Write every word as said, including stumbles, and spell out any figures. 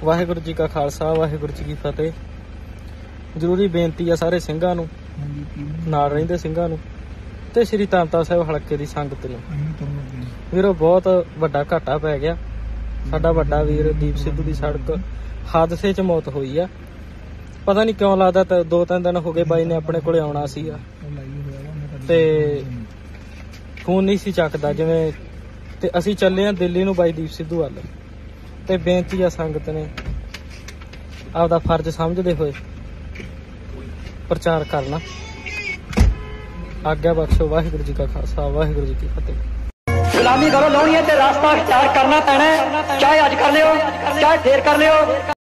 वाहिगुरू जी का खालसा वाहिगुरू जी की फतेह। जरूरी बेनती है सारे ਸਿੰਘਾਂ ਨੂੰ, ਨਾਲ ਰਹਿੰਦੇ ਸਿੰਘਾਂ ਨੂੰ ਤੇ श्री ਧੰਨ ਸਾਹਿਬ ਹਲਕੇ ਦੀ ਸੰਗਤ ਨੂੰ ਵੀਰੋ बहुत ਵੱਡਾ ਘਾਟਾ ਪੈ ਗਿਆ। ਸਾਡਾ ਵੱਡਾ ਵੀਰ ਦੀਪ ਸਿੱਧੂ ਦੀ ਸੜਕ ਹਾਦਸੇ 'ਚ ਮੌਤ ਹੋਈ ਆ। ਪਤਾ ਨਹੀਂ ਕਿਉਂ ਲੱਗਦਾ ਤਾਂ ਦੋ ਤਿੰਨ ਦਿਨ ਹੋ ਗਏ ਬਾਈ ਨੇ ਆਪਣੇ ਕੋਲੇ ਆਉਣਾ ਸੀਗਾ ਤੇ ਫੋਨ ਨਹੀਂ ਸੀ ਚੱਕਦਾ ਜਿਵੇਂ ਤੇ ਅਸੀਂ ਚੱਲੇ ਆ ਦਿੱਲੀ ਨੂੰ ਬਾਈ ਦੀਪ ਸਿੱਧੂ ਵੱਲ ਤੇ ਬੇਨਤੀ ਆ ਸੰਗਤ ਨੇ ਆਪਦਾ ਫਰਜ਼ ਸਮਝਦੇ ਹੋਏ ਪ੍ਰਚਾਰ ਕਰਨਾ। आज्ञा बख्शो। वाहिगुरू जी का खालसा वाहिगुरू जी की फतेह। गुलामी करो लाउणी है ते रास्ता इख्तियार करना पैना है, चाहे अज कर लियो चाहे फिर कर लियो।